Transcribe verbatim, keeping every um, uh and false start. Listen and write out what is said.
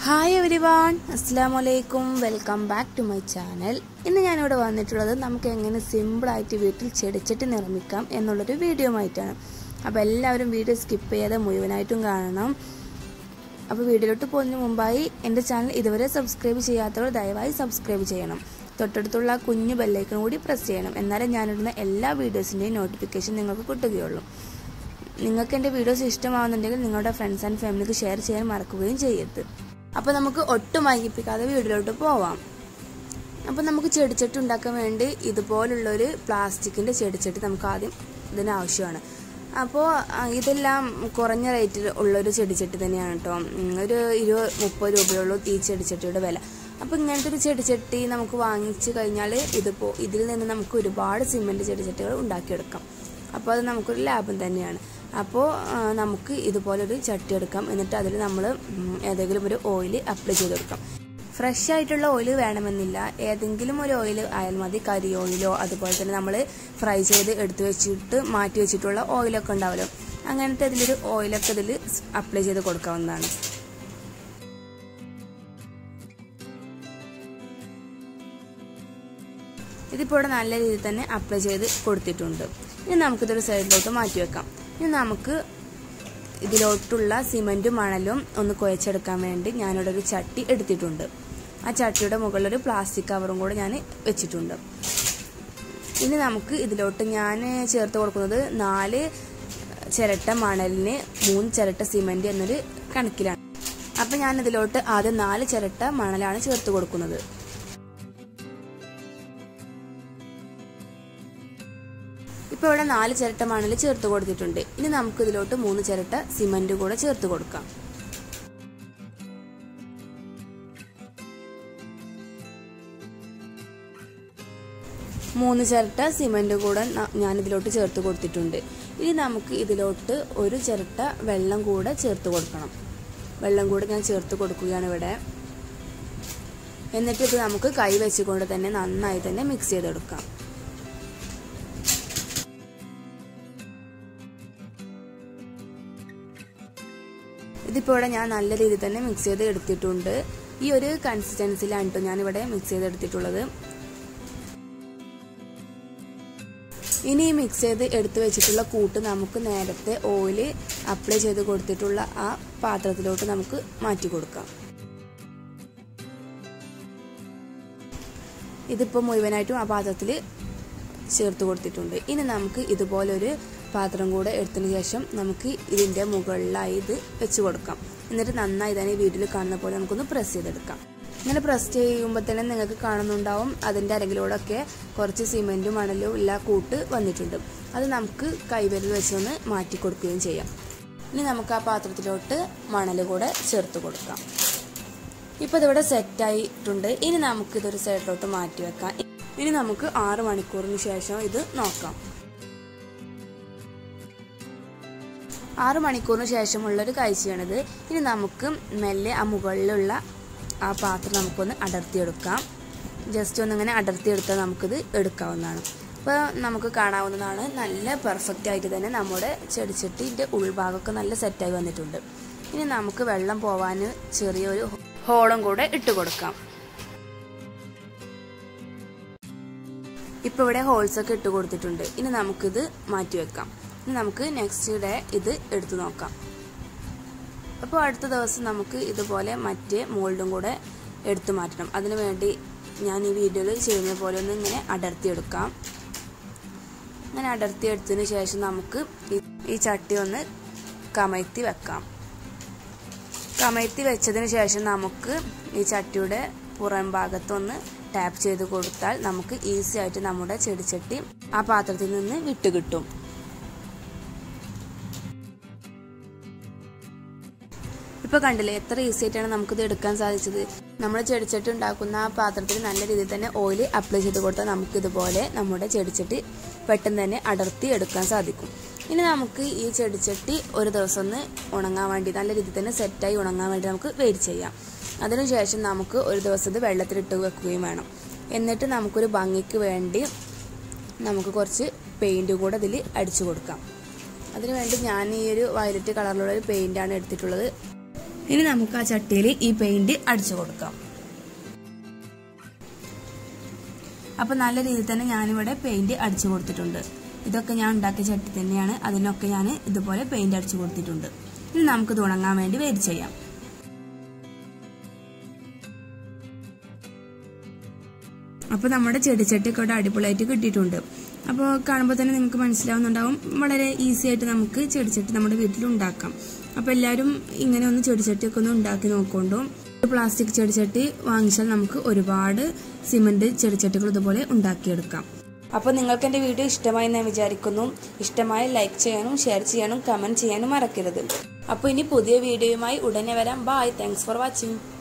Hi everyone, അസ്സലാമലൈക്കും. Welcome back to my channel. ഇന്ന് ഞാനിവിടെ വന്നിട്ടുള്ളത് നമുക്ക് എങ്ങനെ സിമ്പിളായിട്ട് വീട്ടിൽ ചെടിച്ചട്ടി നിർമ്മിക്കാം എന്നുള്ളൊരു വീഡിയോ ആയിട്ടാണ്. അപ്പോൾ എല്ലാവരും വീഡിയോ സ്കിപ്പ് ചെയ്യാതെ മുഴുവനായിട്ടും കാണണം. അപ്പോൾ വീഡിയോയിലോട്ട് പോകുന്നതിന് മുമ്പായി എൻ്റെ ചാനൽ ഇതുവരെ സബ്സ്ക്രൈബ് ചെയ്യാത്തവർ ദയവായി സബ്സ്ക്രൈബ് ചെയ്യണം. തൊട്ടടുത്തുള്ള കുഞ്ഞു ബെല്ലൈക്കൺ കൂടി പ്രസ് ചെയ്യണം. എന്നാലേ ഞാനിടുന്ന എല്ലാ വീഡിയോസിൻ്റെയും നോട്ടിഫിക്കേഷൻ നിങ്ങൾക്ക് കിട്ടുകയുള്ളൂ. നിങ്ങൾക്ക് എൻ്റെ വീഡിയോസ് ഇഷ്ടമാവുന്നുണ്ടെങ്കിൽ നിങ്ങളുടെ ഫ്രണ്ട്സ് ആൻഡ് ഫാമിലിക്ക് ഷെയർ ചെയ്യാൻ മറക്കുകയും ചെയ്യരുത്. അപ്പോൾ നമുക്ക് ഒട്ടും വൈകിപ്പിക്കാതെ വീഡിയോയിലോട്ട് പോവാം. അപ്പോൾ നമുക്ക് ചെടിച്ചട്ടി ഉണ്ടാക്കാൻ വേണ്ടി ഇതുപോലുള്ളൊരു പ്ലാസ്റ്റിക്കിൻ്റെ ചെടിച്ചട്ടി നമുക്ക് ആദ്യം ഇതിന് ആവശ്യമാണ്. അപ്പോൾ ഇതെല്ലാം കുറഞ്ഞ റേറ്റിൽ ഉള്ളൊരു ചെടിച്ചട്ടി തന്നെയാണ് കേട്ടോ. ഒരു ഇരുപത് മുപ്പത് രൂപയുള്ളൂ ഈ ചെടിച്ചട്ടിയുടെ വില. അപ്പോൾ ഇങ്ങനത്തെ ഒരു ചെടിച്ചട്ടി നമുക്ക് വാങ്ങിച്ച് കഴിഞ്ഞാൽ ഇതിപ്പോൾ ഇതിൽ നിന്ന് നമുക്ക് ഒരുപാട് സിമെൻറ്റ് ചെടിച്ചട്ടികൾ ഉണ്ടാക്കിയെടുക്കാം. അപ്പോൾ അത് നമുക്കൊരു ലാഭം തന്നെയാണ്. അപ്പോൾ നമുക്ക് ഇതുപോലൊരു ചട്ടി എടുക്കാം. എന്നിട്ട് അതിൽ നമ്മൾ ഏതെങ്കിലും ഒരു ഓയിൽ അപ്ലൈ ചെയ്ത് കൊടുക്കാം. ഫ്രഷ് ആയിട്ടുള്ള ഓയിൽ വേണമെന്നില്ല, ഏതെങ്കിലും ഒരു ഓയിൽ ആയാൽ മതി. കരി ഓയിലോ അതുപോലെ തന്നെ നമ്മൾ ഫ്രൈ ചെയ്ത് എടുത്തു വെച്ചിട്ട് മാറ്റി വെച്ചിട്ടുള്ള ഓയിലൊക്കെ ഉണ്ടാവുമല്ലോ, അങ്ങനത്തെ അതിലൊരു ഓയിലൊക്കെ ഇതിൽ അപ്ലൈ ചെയ്ത് കൊടുക്കാവുന്നതാണ്. ഇതിപ്പോൾ ഇവിടെ നല്ല രീതിയിൽ തന്നെ അപ്ലൈ ചെയ്ത് കൊടുത്തിട്ടുണ്ട്. ഇനി നമുക്കിതൊരു സൈഡിലോട്ട് മാറ്റി വെക്കാം. ഇനി നമുക്ക് ഇതിലോട്ടുള്ള സിമെൻറ്റും മണലും ഒന്ന് കുഴച്ചെടുക്കാൻ വേണ്ടി ഞാനിവിടെ ഒരു ചട്ടി എടുത്തിട്ടുണ്ട്. ആ ചട്ടിയുടെ മുകളിലൊരു പ്ലാസ്റ്റിക് കവറും കൂടെ ഞാൻ വെച്ചിട്ടുണ്ട്. ഇനി നമുക്ക് ഇതിലോട്ട് ഞാൻ ചേർത്ത് കൊടുക്കുന്നത് നാല് ചിരട്ട മണലിന് മൂന്ന് ചിരട്ട സിമെൻറ്റ് എന്നൊരു കണക്കിലാണ്. അപ്പം ഞാൻ ഇതിലോട്ട് ആദ്യം നാല് ചിരട്ട മണലാണ് ചേർത്ത് കൊടുക്കുന്നത്. ഇപ്പോൾ ഇവിടെ നാല് ചിരട്ട മണൽ ചേർത്ത് കൊടുത്തിട്ടുണ്ട്. ഇനി നമുക്ക് ഇതിലോട്ട് മൂന്ന് ചിരട്ട സിമന്റ് കൂടെ ചേർത്ത് കൊടുക്കാം. മൂന്ന് ചിരട്ട സിമന്റ് കൂടെ ഞാൻ ഇതിലോട്ട് ചേർത്ത് കൊടുത്തിട്ടുണ്ട്. ഇനി നമുക്ക് ഇതിലോട്ട് ഒരു ചിരട്ട വെള്ളം കൂടെ ചേർത്ത് കൊടുക്കണം. വെള്ളം കൂടെ ഞാൻ ചേർത്ത് കൊടുക്കുകയാണ് ഇവിടെ. എന്നിട്ട് ഇത് നമുക്ക് കൈ വെച്ചുകൊണ്ട് തന്നെ നന്നായി തന്നെ മിക്സ് ചെയ്തെടുക്കാം. ഇതിപ്പോൾ ഇവിടെ ഞാൻ നല്ല രീതിയിൽ തന്നെ മിക്സ് ചെയ്ത് എടുത്തിട്ടുണ്ട്. ഈ ഒരു കൺസിസ്റ്റൻസിലാണ് കേട്ടോ ഞാനിവിടെ മിക്സ് ചെയ്തെടുത്തിട്ടുള്ളത്. ഇനി ഈ മിക്സ് ചെയ്ത് എടുത്തു വെച്ചിട്ടുള്ള കൂട്ട് നമുക്ക് നേരത്തെ ഓയിൽ അപ്ലൈ ചെയ്ത് കൊടുത്തിട്ടുള്ള ആ പാത്രത്തിലോട്ട് നമുക്ക് മാറ്റി കൊടുക്കാം. ഇതിപ്പോൾ മുഴുവനായിട്ടും ആ പാത്രത്തിൽ ചേർത്ത് കൊടുത്തിട്ടുണ്ട്. ഇനി നമുക്ക് ഇതുപോലൊരു പാത്രം കൂടെ എടുത്തതിന് ശേഷം നമുക്ക് ഇതിൻ്റെ മുകളിലായി ഇത് വെച്ച് കൊടുക്കാം. എന്നിട്ട് നന്നായി തന്നെ വീട്ടിൽ കാണുന്ന പോലെ നമുക്കൊന്ന് പ്രസ് ചെയ്തെടുക്കാം. ഇങ്ങനെ പ്രസ് ചെയ്യുമ്പോൾ തന്നെ നിങ്ങൾക്ക് കാണുന്നുണ്ടാവും അതിൻ്റെ അരകിലൂടെയൊക്കെ കുറച്ച് സിമെൻറ്റും മണലും എല്ലാ കൂട്ട് വന്നിട്ടുണ്ട്. അത് നമുക്ക് കൈവിരൽ വെച്ചൊന്ന് മാറ്റി കൊടുക്കുകയും ചെയ്യാം. ഇനി നമുക്ക് ആ പാത്രത്തിലോട്ട് മണൽ കൂടെ ചേർത്ത് കൊടുക്കാം. ഇപ്പോൾ ഇതിവിടെ സെറ്റായിട്ടുണ്ട്. ഇനി നമുക്കിതൊരു സൈഡിലോട്ട് മാറ്റി വെക്കാം. ഇനി നമുക്ക് ആറ് മണിക്കൂറിന് ശേഷം ഇത് നോക്കാം. ആറ് മണിക്കൂറിന് ശേഷമുള്ളൊരു കാഴ്ചയാണിത്. ഇനി നമുക്ക് മെല്ലെ ആ മുകളിലുള്ള ആ പാത്രം നമുക്കൊന്ന് അടർത്തിയെടുക്കാം. ജസ്റ്റ് ഒന്നിങ്ങനെ അടർത്തിയെടുത്താൽ നമുക്കിത് എടുക്കാവുന്നതാണ്. അപ്പോൾ നമുക്ക് കാണാവുന്നതാണ് നല്ല പെർഫെക്റ്റ് ആയിട്ട് തന്നെ നമ്മുടെ ചെടിച്ചട്ടിൻ്റെ ഉൾഭാഗമൊക്കെ നല്ല സെറ്റായി വന്നിട്ടുണ്ട്. ഇനി നമുക്ക് വെള്ളം പോവാൻ ചെറിയൊരു ഹോളും കൂടെ ഇട്ട് കൊടുക്കാം. ഇപ്പോൾ ഇവിടെ ഹോൾസൊക്കെ ഇട്ട് കൊടുത്തിട്ടുണ്ട്. ഇനി നമുക്കിത് മാറ്റി വെക്കാം. ഇനി നമുക്ക് നെക്സ്റ്റ് ഡേ ഇത് എടുത്തു നോക്കാം. അപ്പോൾ അടുത്ത ദിവസം നമുക്ക് ഇതുപോലെ മറ്റേ മോൾഡും കൂടെ എടുത്തു മാറ്റണം. അതിനു വേണ്ടി ഞാൻ ഈ വീഡിയോയിൽ ചെയ്യുന്ന പോലെ ഒന്ന് ഇങ്ങനെ അടർത്തിയെടുക്കാം. ഇങ്ങനെ അടർത്തിയെടുത്തതിന് ശേഷം നമുക്ക് ഈ ചട്ടി ഒന്ന് കമഴ്ത്തി വെക്കാം. കമഴ്ത്തി വെച്ചതിന് ശേഷം നമുക്ക് ഈ ചട്ടിയുടെ പുറം ഭാഗത്തൊന്ന് ടാപ്പ് ചെയ്ത് കൊടുത്താൽ നമുക്ക് ഈസി ആയിട്ട് നമ്മുടെ ചെടിച്ചട്ടി ആ പാത്രത്തിൽ നിന്ന് വിട്ടുകിട്ടും. ഇപ്പോൾ കണ്ടില്ലേ എത്ര ഈസി ആയിട്ടാണ് നമുക്കിത് എടുക്കാൻ സാധിച്ചത്. നമ്മൾ ചെടിച്ചട്ടി ഉണ്ടാക്കുന്ന ആ പാത്രത്തിൽ നല്ല രീതിയിൽ തന്നെ ഓയിൽ അപ്ലൈ ചെയ്ത് കൊടുത്താൽ നമുക്കിതുപോലെ നമ്മുടെ ചെടിച്ചട്ടി പെട്ടെന്ന് തന്നെ അടർത്തി എടുക്കാൻ സാധിക്കും. ഇനി നമുക്ക് ഈ ചെടിച്ചട്ടി ഒരു ദിവസം ഒന്ന് ഉണങ്ങാൻ വേണ്ടി നല്ല രീതിയിൽ തന്നെ സെറ്റായി ഉണങ്ങാൻ വേണ്ടി നമുക്ക് വെയിറ്റ് ചെയ്യാം. അതിനുശേഷം നമുക്ക് ഒരു ദിവസം ഇത് വെള്ളത്തിലിട്ട് വെക്കുകയും വേണം. എന്നിട്ട് നമുക്കൊരു ഭംഗിക്ക് വേണ്ടി നമുക്ക് കുറച്ച് പെയിൻറ്റ് കൂടെ ഇതിൽ അടിച്ചു കൊടുക്കാം. അതിനുവേണ്ടി ഞാൻ ഈ ഒരു വയലറ്റ് കളറിലുള്ള ഒരു പെയിൻ്റാണ് എടുത്തിട്ടുള്ളത്. ഇനി നമുക്ക് ആ ചട്ടിയിൽ ഈ പെയിന്റ് അടിച്ചു കൊടുക്കാം. അപ്പോൾ നല്ല രീതിയിൽ തന്നെ ഞാനിവിടെ പെയിന്റ് അടിച്ചു കൊടുത്തിട്ടുണ്ട്. ഇതൊക്കെ ഞാൻ ഉണ്ടാക്കിയ ചട്ടി തന്നെയാണ്, അതിനൊക്കെ ഞാൻ ഇതുപോലെ പെയിന്റ് അടിച്ചു കൊടുത്തിട്ടുണ്ട്. ഇനി നമുക്ക് ഇത് ഉണങ്ങാൻ വേണ്ടി വെയിറ്റ് ചെയ്യാം. അപ്പോൾ നമ്മുടെ ചെടിച്ചട്ടിയൊക്കെ ഇവിടെ അടിപൊളിയായിട്ട് കിട്ടിയിട്ടുണ്ട്. അപ്പോൾ കാണുമ്പോൾ തന്നെ നിങ്ങൾക്ക് മനസ്സിലാവുന്നുണ്ടാവും, വളരെ ഈസി ആയിട്ട് നമുക്ക് ചെടിച്ചട്ടി നമ്മുടെ വീട്ടിൽ ഉണ്ടാക്കാം. അപ്പോൾ എല്ലാവരും ഇങ്ങനെ ഒന്ന് ചെടിച്ചട്ടിയൊക്കെ ഒന്ന് ഉണ്ടാക്കി നോക്കൊണ്ടു. പ്ലാസ്റ്റിക് ചെടിച്ചട്ടി വാങ്ങിച്ചാൽ നമുക്ക് ഒരുപാട് സിമന്റ് ചെടിച്ചട്ടികൾ ഇതുപോലെ ഉണ്ടാക്കിയെടുക്കാം. അപ്പോൾ നിങ്ങൾക്ക് എൻ്റെ വീഡിയോ ഇഷ്ടമായി ഞാൻ വിചാരിക്കുന്നു. ഇഷ്ടമായ ലൈക്ക് ചെയ്യാനും ഷെയർ ചെയ്യാനും കമൻറ്റ് ചെയ്യാനും മറക്കരുത്. അപ്പോൾ ഇനി പുതിയ വീഡിയോയുമായി ഉടനെ വരാം. Bye, thanks for watching.